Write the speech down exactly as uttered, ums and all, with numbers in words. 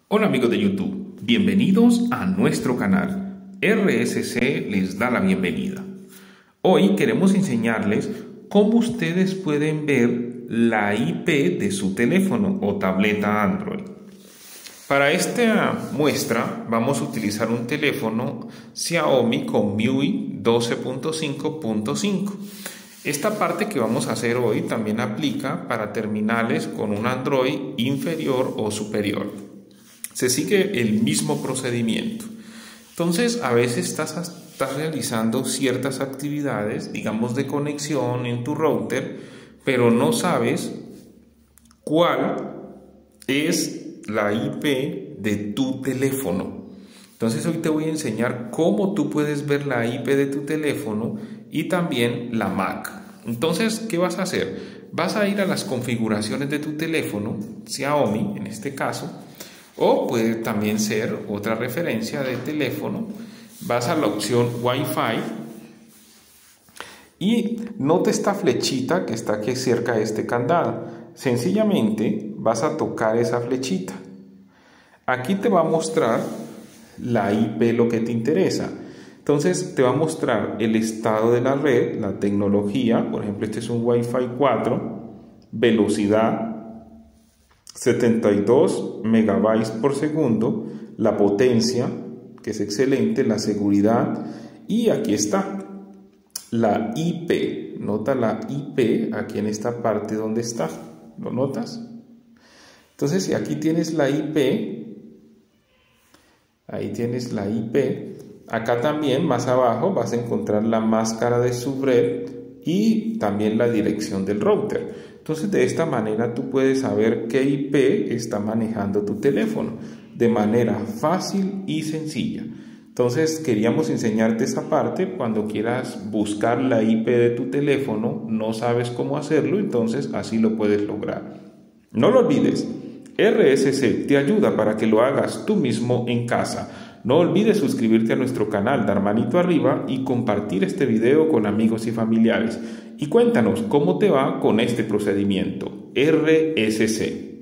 Hola amigos de YouTube, bienvenidos a nuestro canal. R S C les da la bienvenida. Hoy queremos enseñarles cómo ustedes pueden ver la I P de su teléfono o tableta Android. Para esta muestra vamos a utilizar un teléfono Xiaomi con M I U I doce punto cinco punto cinco. Esta parte que vamos a hacer hoy también aplica para terminales con un Android inferior o superior. Se sigue el mismo procedimiento. Entonces, a veces estás, estás realizando ciertas actividades, digamos de conexión en tu router, pero no sabes cuál es la I P de tu teléfono. Entonces, hoy te voy a enseñar cómo tú puedes ver la I P de tu teléfono y también la M A C. Entonces, ¿qué vas a hacer? Vas a ir a las configuraciones de tu teléfono, Xiaomi en este caso, o puede también ser otra referencia de teléfono. Vas a la opción Wi-Fi y nota esta flechita que está aquí cerca de este candado. Sencillamente vas a tocar esa flechita. Aquí te va a mostrar la I P, lo que te interesa. Entonces te va a mostrar el estado de la red, la tecnología. Por ejemplo, este es un Wi-Fi cuatro, velocidad setenta y dos megabytes por segundo, la potencia, que es excelente, la seguridad, y aquí está la I P. Nota la I P aquí en esta parte donde está, ¿lo notas? Entonces, si aquí tienes la I P, ahí tienes la I P, acá también más abajo vas a encontrar la máscara de subred y también la dirección del router. Entonces, de esta manera tú puedes saber qué I P está manejando tu teléfono de manera fácil y sencilla. Entonces, queríamos enseñarte esa parte. Cuando quieras buscar la I P de tu teléfono, no sabes cómo hacerlo, entonces así lo puedes lograr. No lo olvides, R S C te ayuda para que lo hagas tú mismo en casa. No olvides suscribirte a nuestro canal, dar manito arriba y compartir este video con amigos y familiares. Y cuéntanos cómo te va con este procedimiento. R S C.